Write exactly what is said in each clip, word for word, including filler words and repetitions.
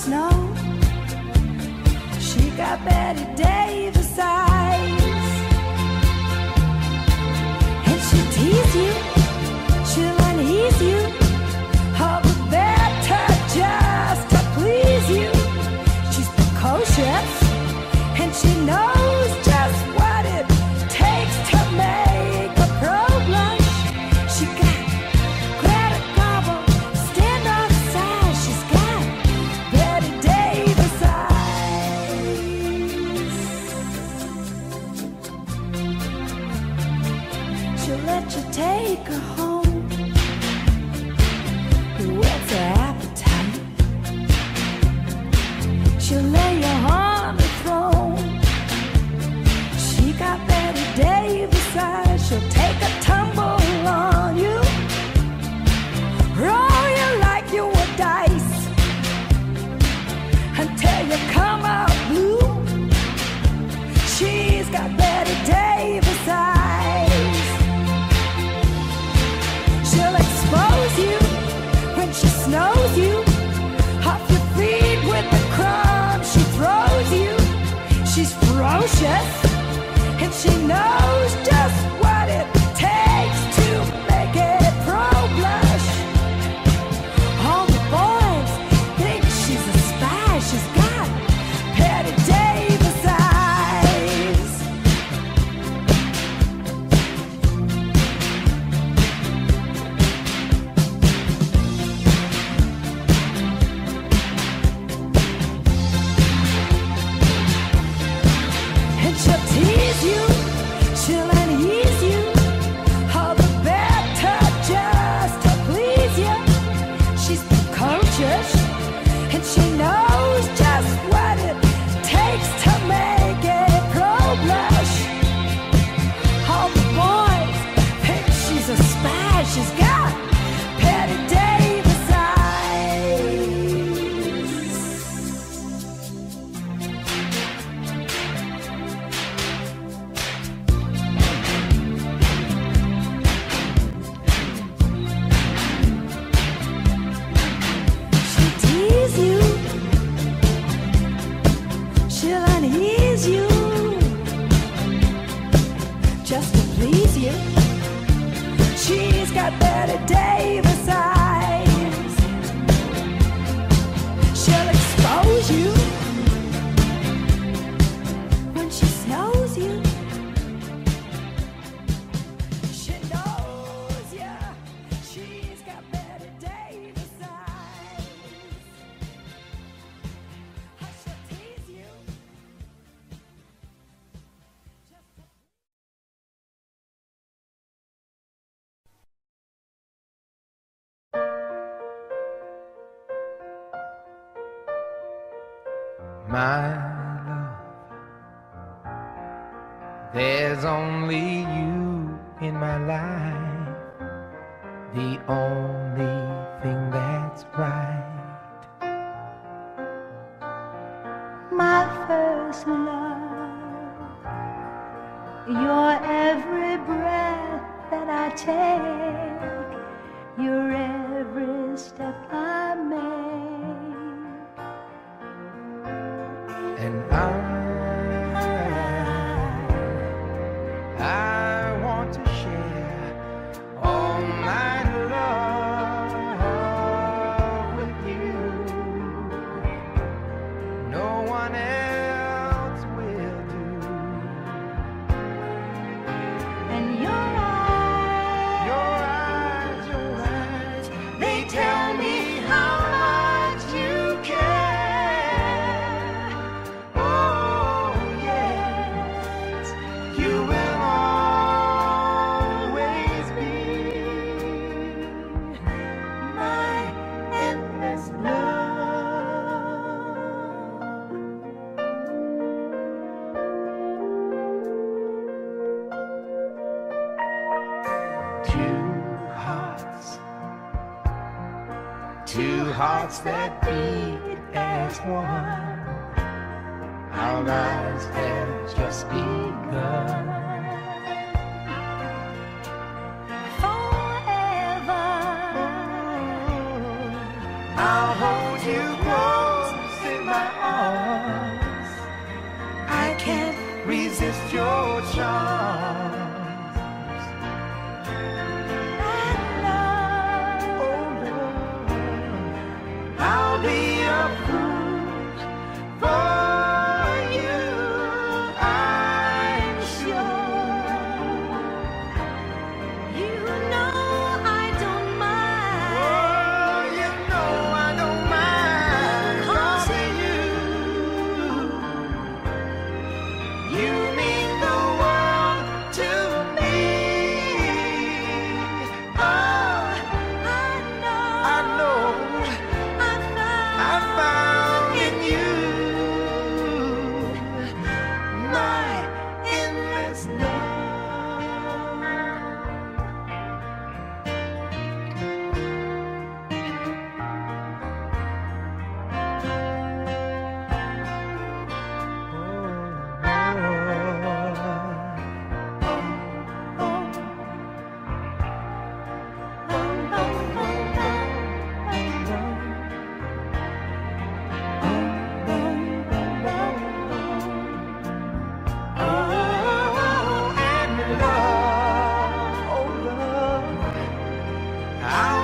snow. She got Betty Davis eyes, and she'll tease you, she'll unease you, all the better just to please you. She's precocious, and she knows just what it takes to make a pro blush. She got Greta Garbo, stand off side. She's got Betty Davis eyes. She'll let you take her home, whet's her appetite. She'll lay you on the throne. She got Betty Davis eyes. She'll take a tumble on you, roll you like you were dice, until you come out blue. She's got Betty Davis eyes. She'll expose you when she snows you, off your feet with the crumbs she throws you. She's ferocious, and she knows just what it takes to make it pro blush. All the boys think she's a spy. She's got Betty Davis eyes. And she'll tease you, she'll unease you, all the better just to please you. She's precocious, and she knows just what it takes to make it pro blush. All the boys think she's a spy. She's got Betty Davis eyes. She'll tease you, she'll unease you, just to please you. She's got Betty Davis eyes. She'll expose you when she snows you. She knows ya. She's got Betty Davis eyes. She'll tease you. My love, there's only you in my life, the only thing that's right. My first love, your every breath that I take, your every step I make. And I, I want to share all my love with you. No one else will do. And your eyes, Your eyes, your eyes, they tell me how much you care. Oh yes, you will always be my endless love. Two hearts, two hearts that beat as one. Our lives have just begun. Forever, I'll hold you close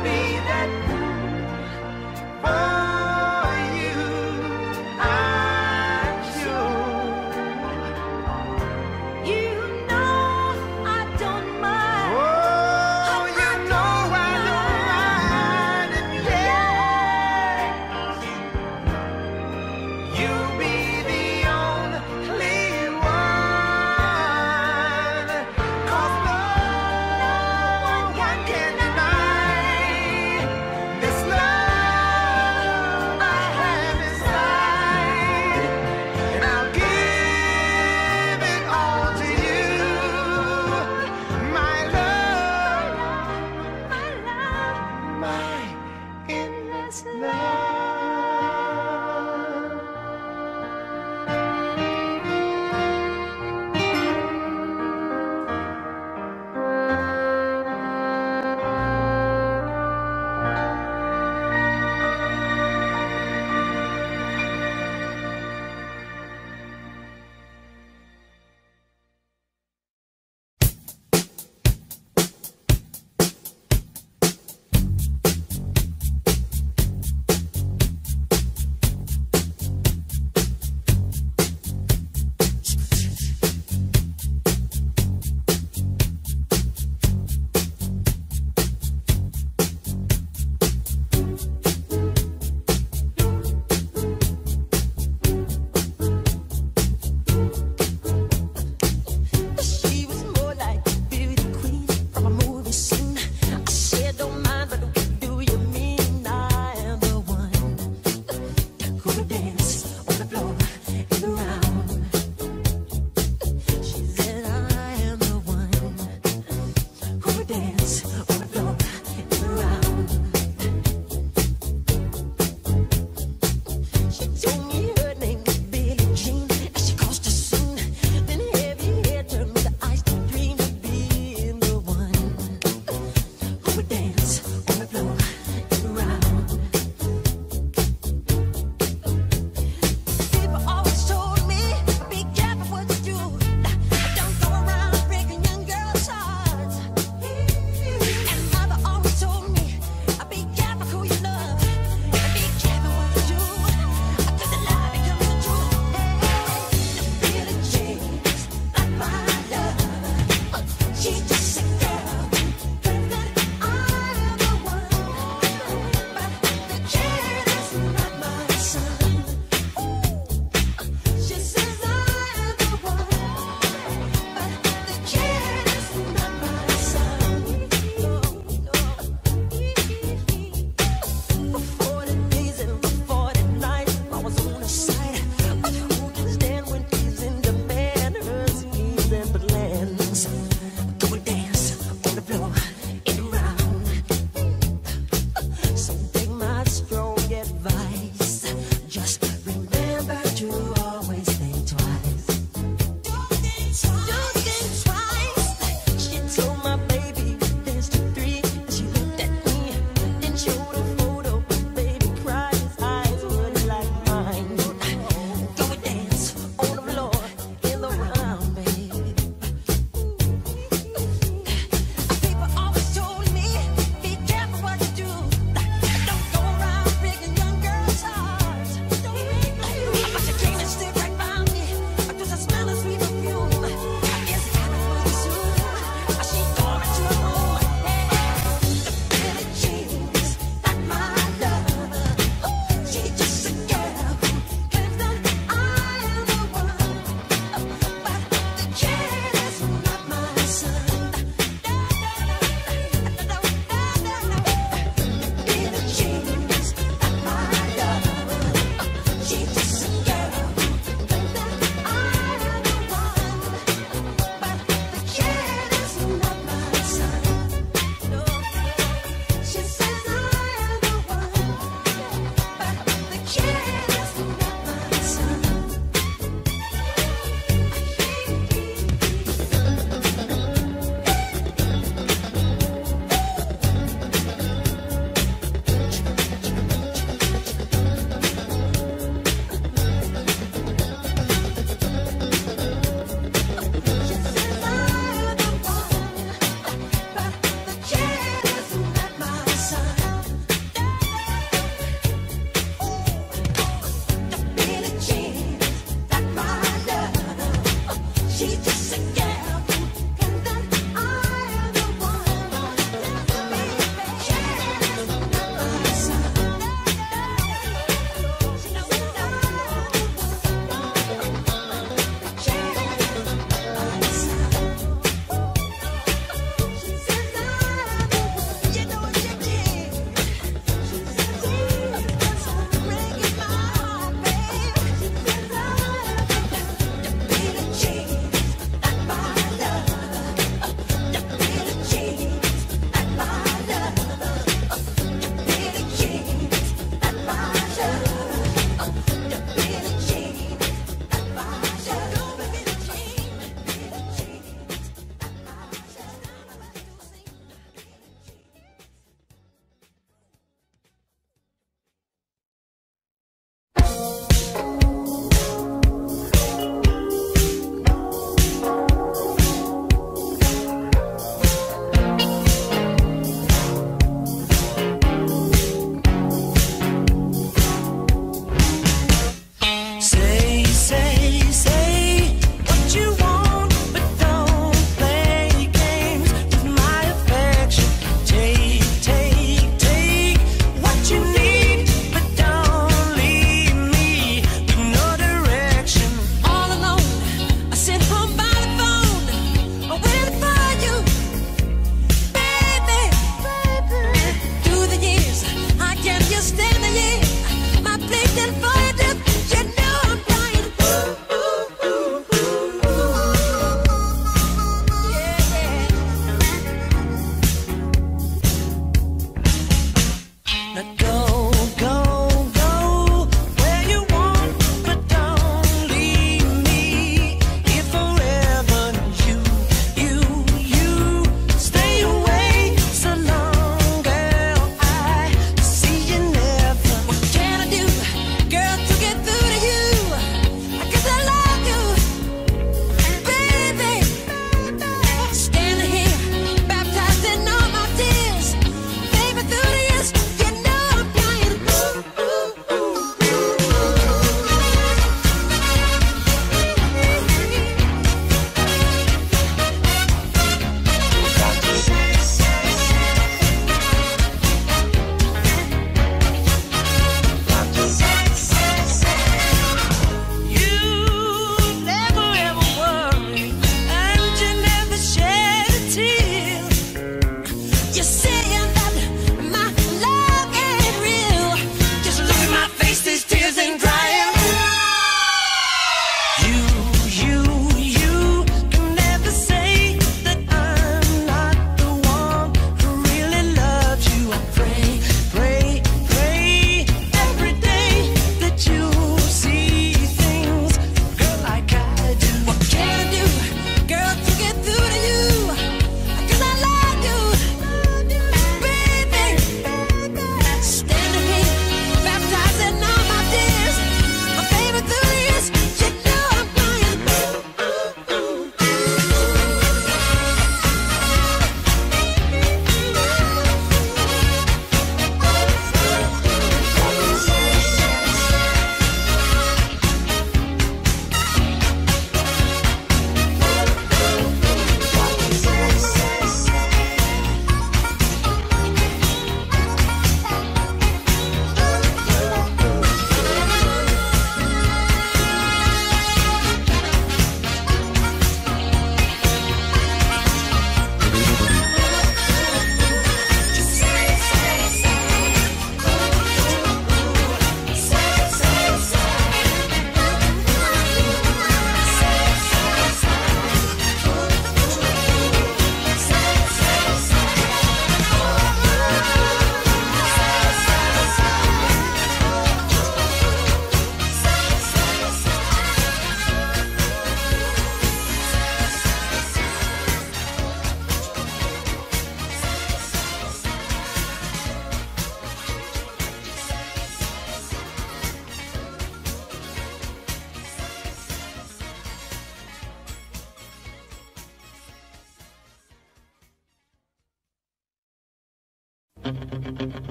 be that fool for you. I'm sure. You know I don't mind. Oh, you know I don't mind it, yes. You'll be the only one, 'cause no one can deny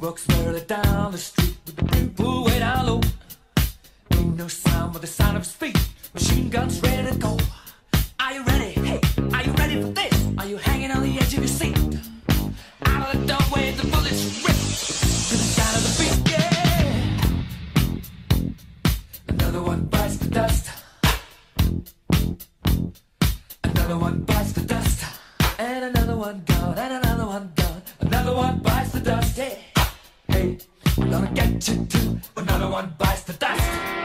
Bucks further down the street with the big pool way down low. Ain't no sound but the sound of his feet. Machine guns ready to go. Are you ready? Hey, are you ready for this? Are you hanging on the edge of your seat? Out of the doorway, the bullets rip to the sound of the beat. Yeah. Another one bites the dust. Another one bites the dust. And another one gone. And another one gone. Another one bites the dust. Hey, hey, we're gonna get you too. Another one bites the dust.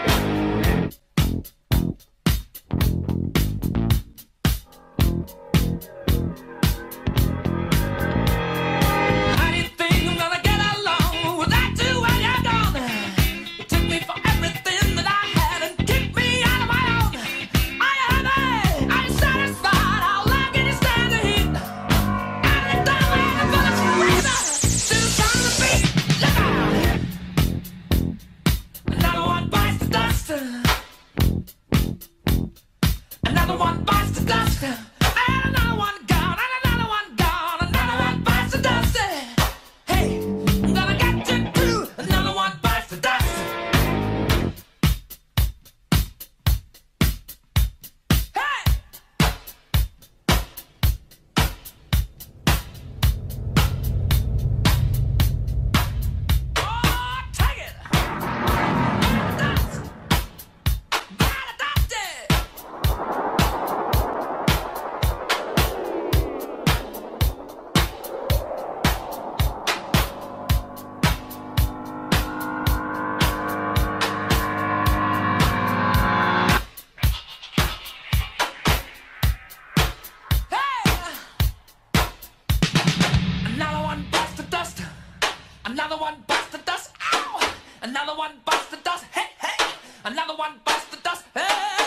Another one bites the dust, and another one gone, and another one gone, another one bites the dust. Hey, I'm gonna get you too. Another one bites the dust. Hey! Oh, take it! Dust! Gotta dust it! Another one bites the dust. Another one bites the dust. Ow! Another one bites the dust. Hey, hey! Another one bites the dust. Hey!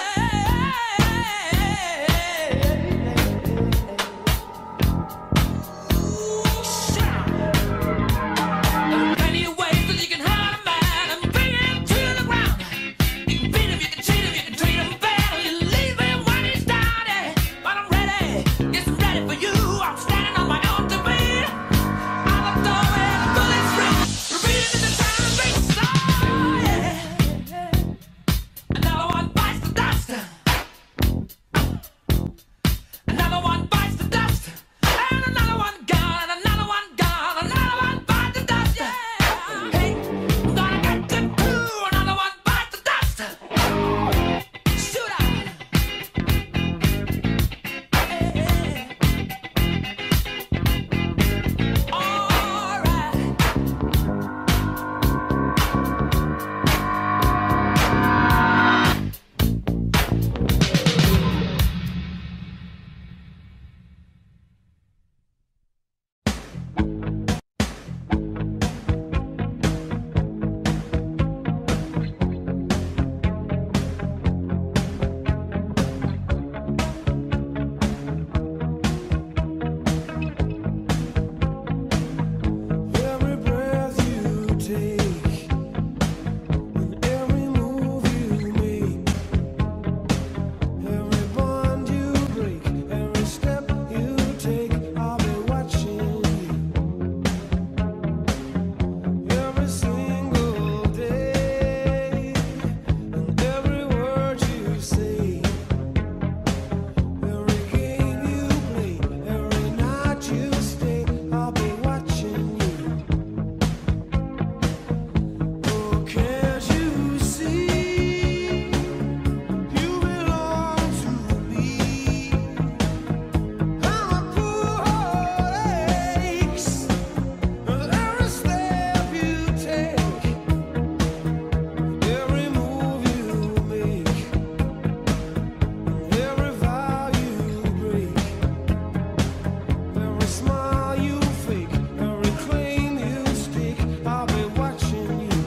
Ooh, shout! There are plenty of ways that you can hurt a man and bring him to the ground. You can beat him, you can cheat him, you can treat him bad, you leave him when he's down. Yeah. But I'm ready, yes, I'm ready for you. I'm standing on my own to beat. Out the door and the bullets ring, repeating in the sound of beats. Oh, yeah. Another one bites the dust. Another one bites the dust. And another one gone, and another one gone, another one bites the dust. Yeah. Hey, I'm gonna get you too. Another one bites the dust. Shoot out. Hey, hey. All right. Every breath you take, and every move you make, every bond you break, every step you take, I'll be watching you. Every single day, and every word you say, every game you play, every night you stay, I'll be watching you. Oh, can't you see? You belong to me. I'm a poor heart aches with every step you take, every move you make, every vow you break, every smile you fake, every claim you stake, I'll be watching you.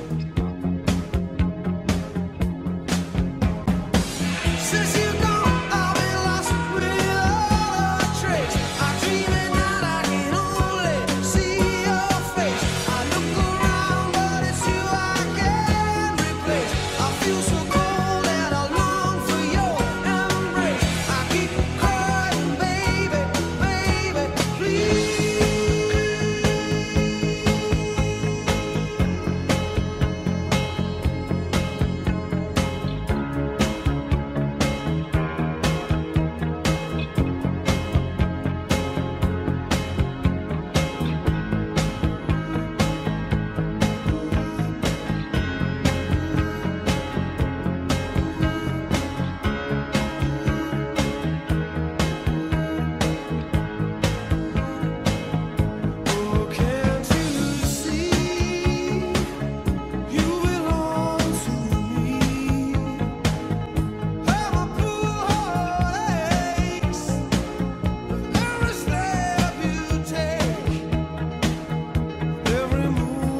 Since you've gone, I've been lost without a trace. I dream at night, I can only see your face. I look around, but it's you I can't replace. I feel so cold and I long for your embrace. I keep